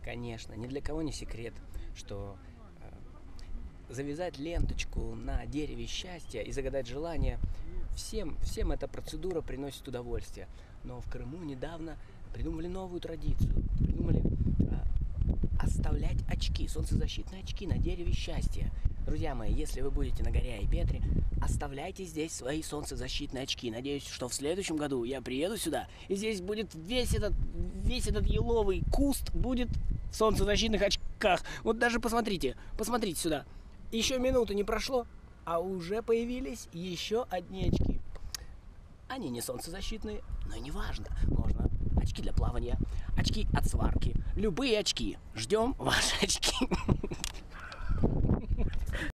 Конечно, ни для кого не секрет, что завязать ленточку на дереве счастья и загадать желание, всем эта процедура приносит удовольствие. Но в Крыму недавно придумали новую традицию. Придумали оставлять очки, солнцезащитные очки на дереве счастья. Друзья мои, если вы будете на горе Айпетри, оставляйте здесь свои солнцезащитные очки. Надеюсь, что в следующем году я приеду сюда, и здесь будет весь этот еловый куст будет в солнцезащитных очках. Вот даже посмотрите сюда. Еще минуты не прошло, а уже появились еще одни очки. Они не солнцезащитные, но не важно. Можно очки для плавания, очки от сварки, любые очки. Ждем ваши очки.